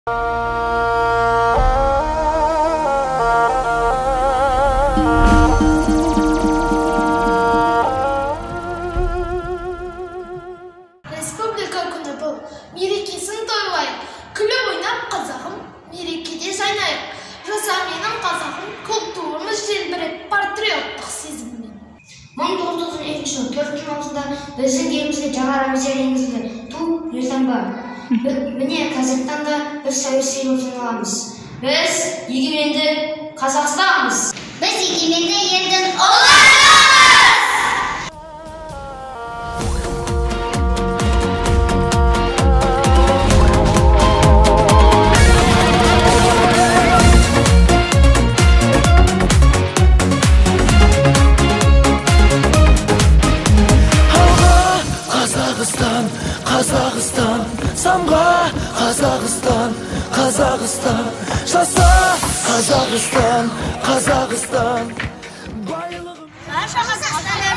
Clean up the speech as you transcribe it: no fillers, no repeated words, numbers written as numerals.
Республика күні бұл. Мерекесін тойлайық. Күліп ойнап қазағым, мерекеде жайнайық. Жаса менің қазағым, культурымыз желбіреп патриоттық сезіммен. 1992 маусымда біздің елімізге жаңа рәміздер енгізілді. Ту елтаңба. Міне қазіргі таңда біз саяси елден аламыз. Біз егеменді Қазақстанбыз. Biz егеменді елдің ұларымыз. Қазақстан, Қазақстан, самға Қазақстан, Қазақстан, жаса Қазақстан, Қазақстан. Баршамыз